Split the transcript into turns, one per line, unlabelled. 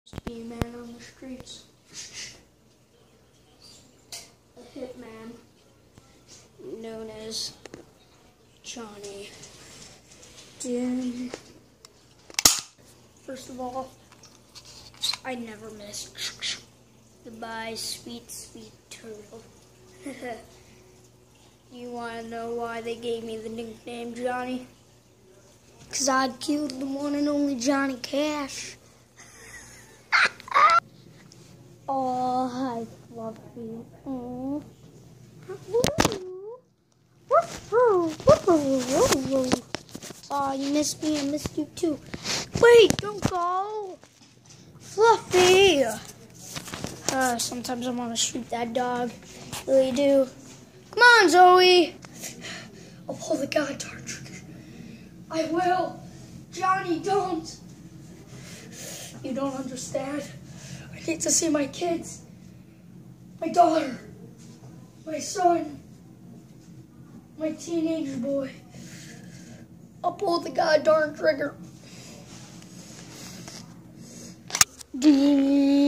Just be a man on the streets. A hitman known as Johnny. First of all, I never miss. Goodbye, sweet, sweet turtle. You want to know why they gave me the nickname Johnny? Because I killed the one and only Johnny Cash. Oh, hi, Fluffy. Oh. Oh, you missed me. I missed you too. Wait, don't go. Fluffy. Sometimes I want to shoot that dog. Really do. Come on, Zoe. I'll pull the goddamn trigger. I will. Johnny, don't. You don't understand. I need to see my kids. My daughter. My son. My teenage boy. I'll pull the goddamn trigger.